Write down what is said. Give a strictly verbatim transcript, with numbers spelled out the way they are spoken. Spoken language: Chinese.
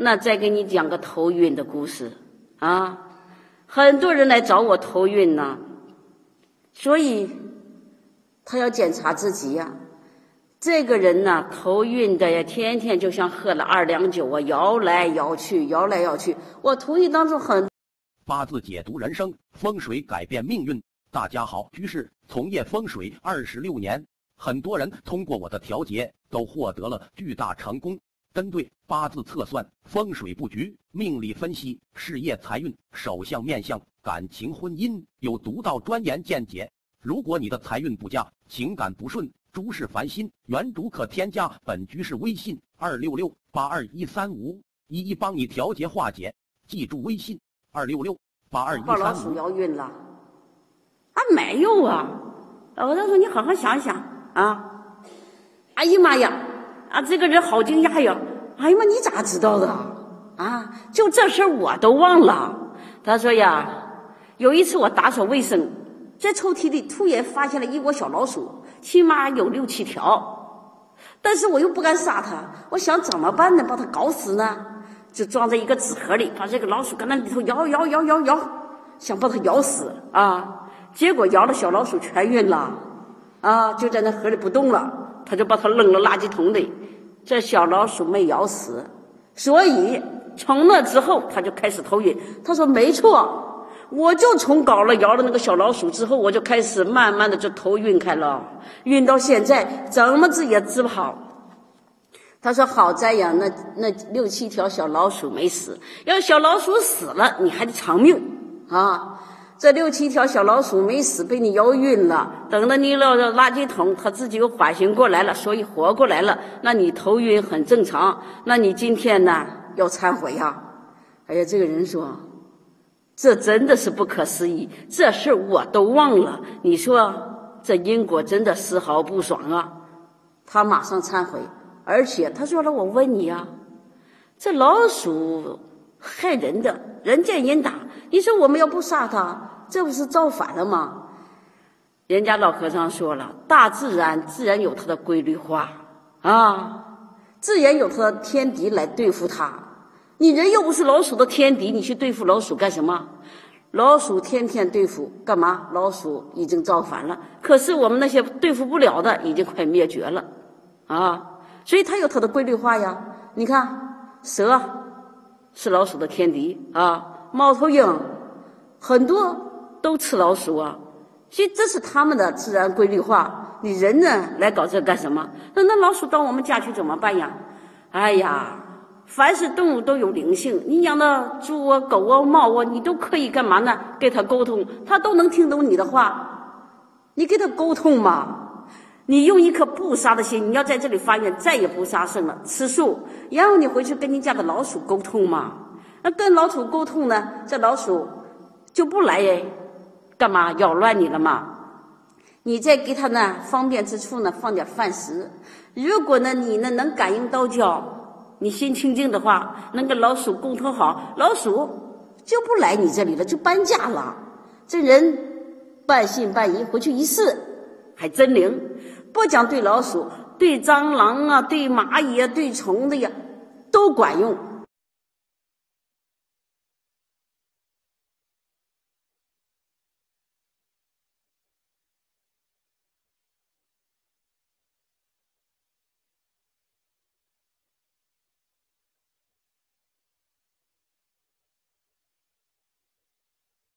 那再给你讲个头晕的故事啊，很多人来找我头晕呢，所以他要检查自己呀。这个人呢，头晕的呀，天天就像喝了二两酒啊，摇来摇去，摇来摇去。我徒弟当中很八字解读人生，风水改变命运。大家好，居士从业风水二十六年，很多人通过我的调节都获得了巨大成功。针对八字测算、风水布局、命理分析、事业财运、手相面相、感情婚姻，有独到专研见解。如果你的财运不佳，情感不顺，诸事烦心，原主可添加本居士微信二六六八二一三五，一一帮你调节化解。记住微信二六六八二一三五。 老鼠摇晕了啊？没有啊！老大说你好好想想啊！哎呀妈呀！啊，这个人好惊讶呀！哎呀妈，你咋知道的啊？就这事儿我都忘了。他说呀，有一次我打扫卫生，在抽屉里突然发现了一窝小老鼠，起码有六七条，但是我又不敢杀它，我想怎么办呢？把它搞死呢？就装在一个纸盒里，把这个老鼠搁那里头摇摇摇摇摇，想把它咬死啊！结果摇的小老鼠全晕了啊，就在那盒里不动了。他就把它扔了垃圾桶里，这小老鼠没咬死，所以从那之后他就开始头晕。他说没错，我就从搞了摇了那个小老鼠之后，我就开始慢慢的就头晕开了，晕到现在怎么治也治不好。他说好在呀，那那六七条小老鼠没死，要小老鼠死了你还得偿命啊。这六七条小老鼠没死，被你摇晕了，等到你落到垃圾桶，它自己又缓醒过来了，所以活过来了。那你头晕很正常，那你今天呢要忏悔呀。哎呀，这个人说这真的是不可思议，这事我都忘了。你说这因果真的丝毫不爽啊。他马上忏悔，而且他说了，我问你啊，这老鼠害人的，人见人打，你说我们要不杀它，这不是造反了吗？人家老和尚说了，大自然自然有它的规律化啊，自然有它的天敌来对付它。你人又不是老鼠的天敌，你去对付老鼠干什么？老鼠天天对付干嘛？老鼠已经造反了，可是我们那些对付不了的已经快灭绝了啊，所以它有它的规律化呀。你看蛇是老鼠的天敌啊，猫头鹰很多都吃老鼠啊，所以这是他们的自然规律化。你人呢来搞这干什么？那那老鼠到我们家去怎么办呀？哎呀，凡是动物都有灵性，你养的猪啊、狗啊、猫啊，你都可以干嘛呢？跟它沟通，它都能听懂你的话。你跟它沟通嘛，你用一颗不杀的心，你要在这里发愿再也不杀生了，吃素，然后你回去跟你家的老鼠沟通嘛。那跟老鼠沟通呢，这老鼠就不来干嘛扰乱你了嘛。你再给它呢方便之处呢放点饭食。如果呢你呢能感应道教，你心清净的话，能跟老鼠沟通好，老鼠就不来你这里了，就搬家了。这人半信半疑，回去一试还真灵。不讲对老鼠，对蟑螂啊，对蚂蚁啊，对虫子呀都管用。